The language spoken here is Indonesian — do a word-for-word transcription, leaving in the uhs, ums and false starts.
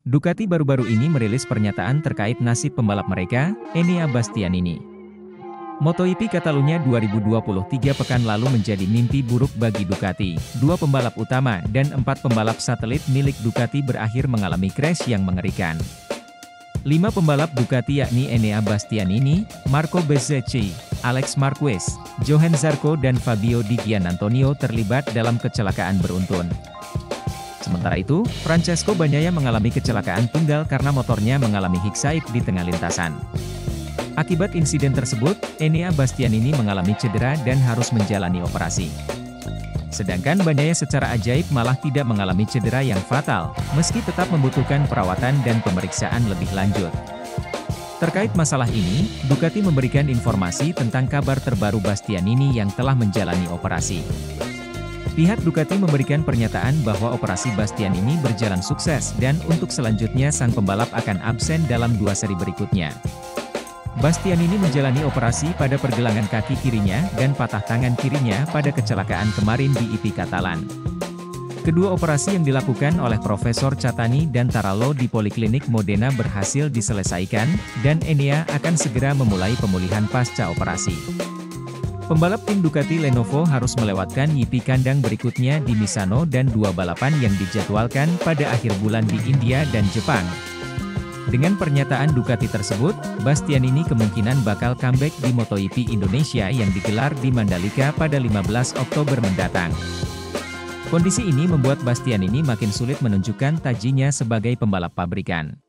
Ducati baru-baru ini merilis pernyataan terkait nasib pembalap mereka, Enea Bastianini. MotoGP Catalunya dua ribu dua puluh tiga pekan lalu menjadi mimpi buruk bagi Ducati. Dua pembalap utama dan empat pembalap satelit milik Ducati berakhir mengalami crash yang mengerikan. Lima pembalap Ducati yakni Enea Bastianini, Marco Bezzecchi, Alex Marquez, Johann Zarco dan Fabio Di Giannantonio terlibat dalam kecelakaan beruntun. Sementara itu, Francesco Bagnaia mengalami kecelakaan tunggal karena motornya mengalami hiksaik di tengah lintasan. Akibat insiden tersebut, Enea Bastianini mengalami cedera dan harus menjalani operasi. Sedangkan Bagnaia secara ajaib malah tidak mengalami cedera yang fatal, meski tetap membutuhkan perawatan dan pemeriksaan lebih lanjut. Terkait masalah ini, Ducati memberikan informasi tentang kabar terbaru Bastianini yang telah menjalani operasi. Pihak Ducati memberikan pernyataan bahwa operasi Bastianini berjalan sukses dan untuk selanjutnya sang pembalap akan absen dalam dua seri berikutnya. Bastianini menjalani operasi pada pergelangan kaki kirinya dan patah tangan kirinya pada kecelakaan kemarin di I P Catalan. Kedua operasi yang dilakukan oleh Profesor Catani dan Tarallo di Poliklinik Modena berhasil diselesaikan, dan Enea akan segera memulai pemulihan pasca operasi. Pembalap tim Ducati Lenovo harus melewatkan I P kandang berikutnya di Misano dan dua balapan yang dijadwalkan pada akhir bulan di India dan Jepang. Dengan pernyataan Ducati tersebut, Bastianini kemungkinan bakal comeback di MotoGP Indonesia yang digelar di Mandalika pada lima belas Oktober mendatang. Kondisi ini membuat Bastianini makin sulit menunjukkan tajinya sebagai pembalap pabrikan.